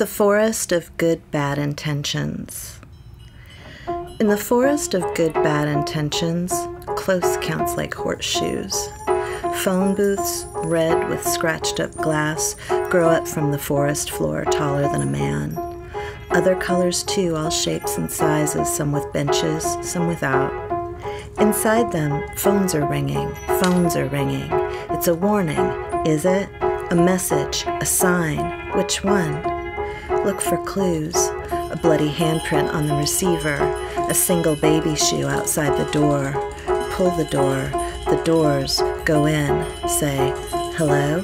The Forest of Good Bad Intentions. In the forest of good bad intentions, close counts like horseshoes. Phone booths, red with scratched up glass, grow up from the forest floor taller than a man. Other colors too, all shapes and sizes, some with benches, some without. Inside them, phones are ringing, phones are ringing. It's a warning, is it? A message, a sign, which one? Look for clues. A bloody handprint on the receiver, a single baby shoe outside the door. Pull the doors, go in, say, hello?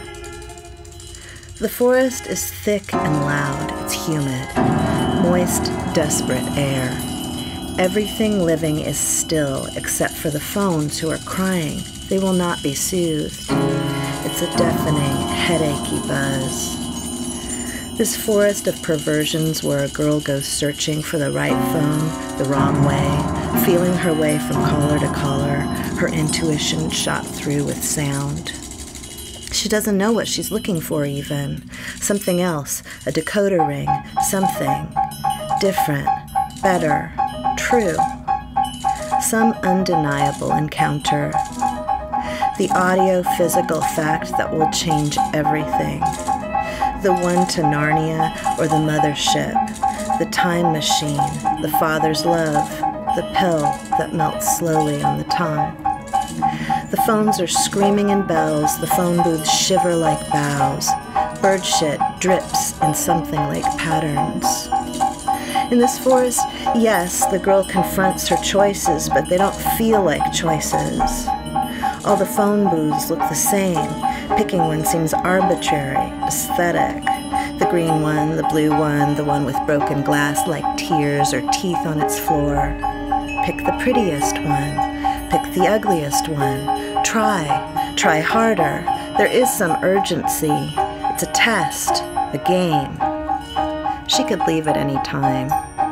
The forest is thick and loud, it's humid, moist, desperate air. Everything living is still except for the phones who are crying. They will not be soothed. It's a deafening, headachy buzz. This forest of perversions where a girl goes searching for the right phone the wrong way, feeling her way from caller to caller, her intuition shot through with sound. She doesn't know what she's looking for even. Something else, a decoder ring, something. Different, better, true. Some undeniable encounter. The audio-physical fact that will change everything. The one to Narnia or the mothership, the time machine, the father's love, the pill that melts slowly on the tongue. The phones are screaming in bells, the phone booths shiver like boughs. Bird shit drips in something like patterns. In this forest, yes, the girl confronts her choices, but they don't feel like choices. All the phone booths look the same. Picking one seems arbitrary, aesthetic. The green one, the blue one, the one with broken glass like tears or teeth on its floor. Pick the prettiest one. Pick the ugliest one. Try harder. There is some urgency. It's a test, a game. She could leave at any time.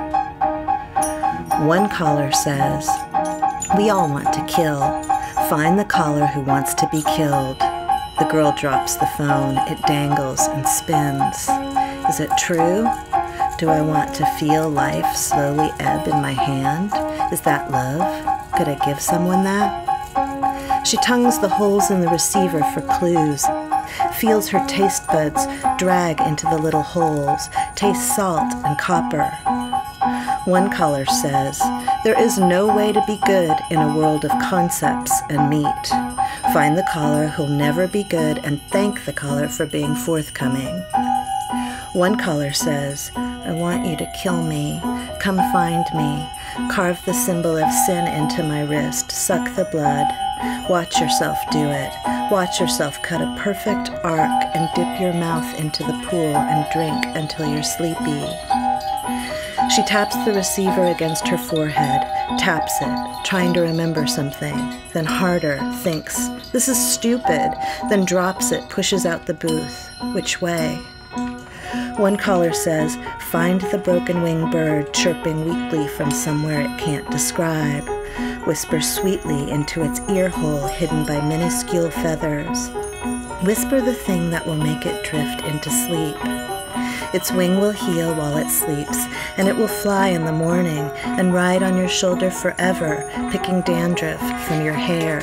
One caller says, "We all want to kill. Find the caller who wants to be killed." The girl drops the phone. It dangles and spins. Is it true? Do I want to feel life slowly ebb in my hand? Is that love? Could I give someone that? She tongues the holes in the receiver for clues. Feels her taste buds drag into the little holes. Tastes salt and copper. One caller says, "There is no way to be good in a world of concepts and meat. Find the caller who'll never be good and thank the caller for being forthcoming." One caller says, "I want you to kill me. Come find me. Carve the symbol of sin into my wrist. Suck the blood. Watch yourself do it. Watch yourself cut a perfect arc and dip your mouth into the pool and drink until you're sleepy." She taps the receiver against her forehead, taps it, trying to remember something, then harder, thinks, "This is stupid," then drops it, pushes out the booth. Which way? One caller says, "Find the broken-winged bird chirping weakly from somewhere it can't describe. Whisper sweetly into its ear hole hidden by minuscule feathers. Whisper the thing that will make it drift into sleep. Its wing will heal while it sleeps, and it will fly in the morning and ride on your shoulder forever, picking dandruff from your hair."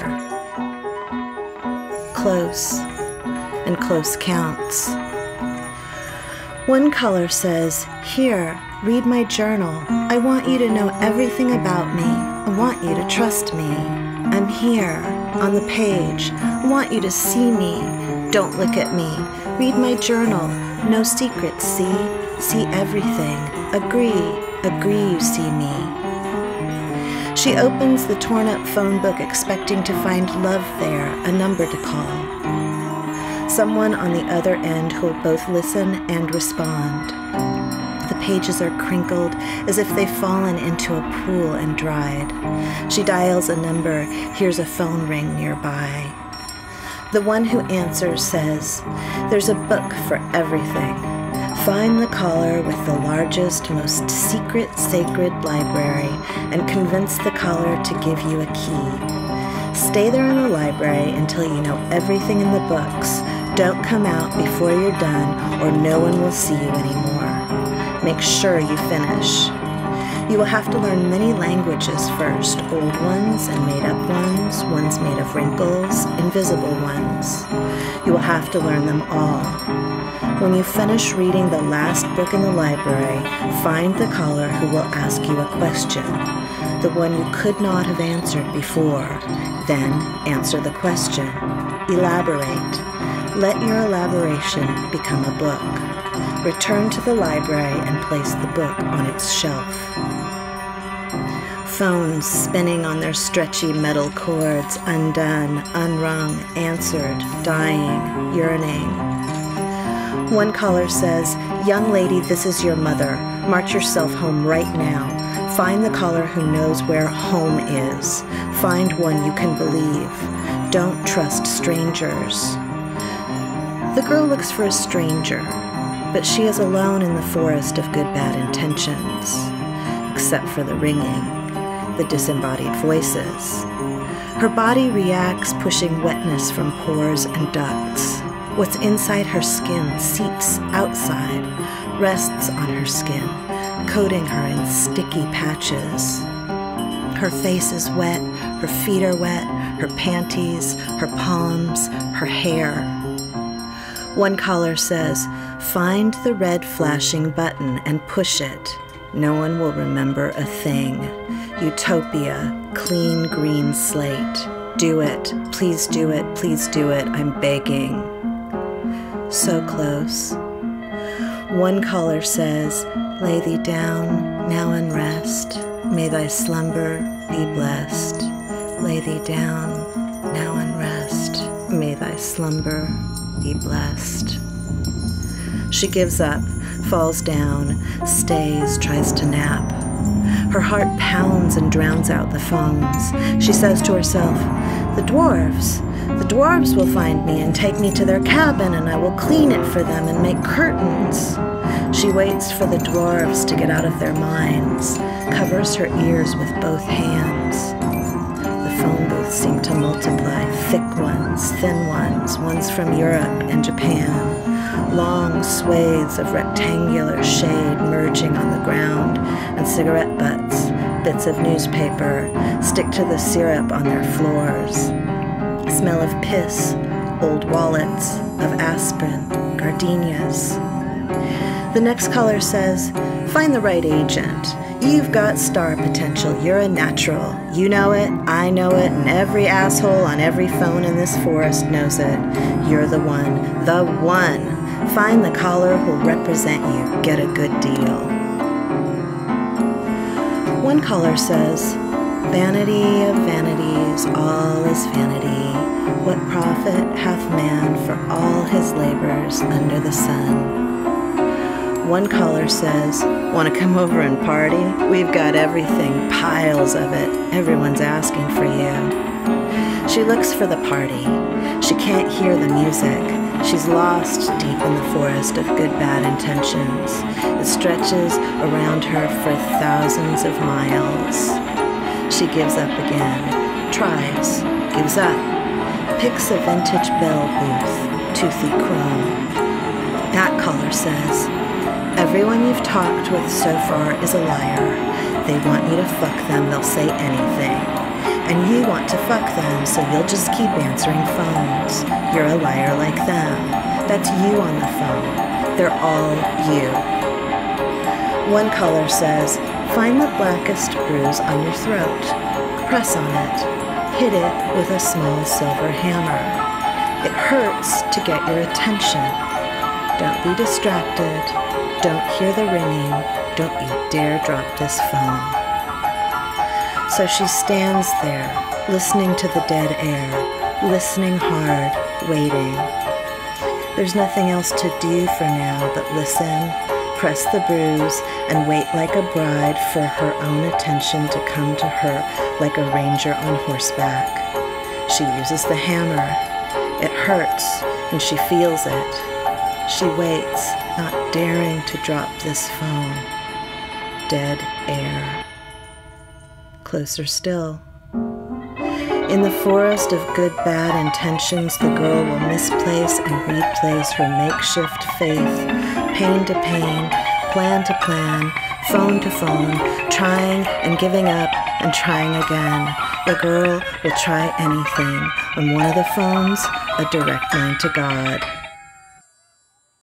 Close, and close counts. One caller says, "Here, read my journal. I want you to know everything about me. I want you to trust me. I'm here, on the page. I want you to see me. Don't look at me. Read my journal. No secrets, see? See everything. Agree you see me." She opens the torn-up phone book expecting to find love there, a number to call. Someone on the other end who'll both listen and respond. The pages are crinkled as if they've fallen into a pool and dried. She dials a number, hears a phone ring nearby. The one who answers says, "There's a book for everything. Find the caller with the largest, most secret, sacred library and convince the caller to give you a key. Stay there in the library until you know everything in the books. Don't come out before you're done or no one will see you anymore." Make sure you finish. You will have to learn many languages first, old ones and made-up ones, ones made of wrinkles, invisible ones. You will have to learn them all. When you finish reading the last book in the library, find the caller who will ask you a question, the one you could not have answered before. Then answer the question. Elaborate. Let your elaboration become a book. Return to the library and place the book on its shelf. Phones spinning on their stretchy metal cords, undone, unrung, answered, dying, yearning. One caller says, "Young lady, this is your mother. March yourself home right now. Find the caller who knows where home is. Find one you can believe. Don't trust strangers." The girl looks for a stranger, but she is alone in the forest of good bad intentions, except for the ringing, the disembodied voices. Her body reacts, pushing wetness from pores and ducts. What's inside her skin seeps outside, rests on her skin, coating her in sticky patches. Her face is wet, her feet are wet, her panties, her palms, her hair. One caller says, "Find the red flashing button and push it. No one will remember a thing. Utopia, clean green slate. Do it, please do it, please do it, I'm begging." So close. One caller says, "Lay thee down, now and rest. May thy slumber be blessed. Lay thee down, now and rest. May thy slumber be blessed." She gives up, falls down, stays, tries to nap. Her heart pounds and drowns out the phones. She says to herself, the dwarves will find me and take me to their cabin, and I will clean it for them and make curtains." She waits for the dwarves to get out of their minds, covers her ears with both hands. The phone booths seem to multiply, thick ones, thin ones from Europe and Japan. Long swathes of rectangular shade merging on the ground, and cigarette butts, bits of newspaper, stick to the syrup on their floors. Smell of piss, old wallets, of aspirin, gardenias. The next caller says, "Find the right agent. You've got star potential. You're a natural. You know it, I know it, and every asshole on every phone in this forest knows it. You're the one. The one. Find the caller who'll represent you. Get a good deal." One caller says, "Vanity of vanities, all is vanity. What profit hath man for all his labors under the sun?" One caller says, "Want to come over and party? We've got everything, piles of it. Everyone's asking for you." She looks for the party. She can't hear the music. She's lost deep in the forest of good bad intentions. It stretches around her for thousands of miles. She gives up again, tries, gives up, picks a vintage bell booth, toothy chrome. That caller says, "Everyone you've talked with so far is a liar. They want you to fuck them, they'll say anything. And you want to fuck them, so you'll just keep answering phones. You're a liar like them. That's you on the phone. They're all you." One caller says, "Find the blackest bruise on your throat. Press on it. Hit it with a small silver hammer. It hurts to get your attention. Don't be distracted. Don't hear the ringing. Don't you dare drop this phone." So she stands there, listening to the dead air, listening hard, waiting. There's nothing else to do for now but listen, press the bruise, and wait like a bride for her own attention to come to her like a ranger on horseback. She uses the hammer. It hurts, and she feels it. She waits, not daring to drop this phone. Dead air. Closer still. In the forest of good bad intentions, the girl will misplace and replace her makeshift faith, pain to pain, plan to plan, phone to phone, trying and giving up and trying again. The girl will try anything. On one of the phones, a direct line to God.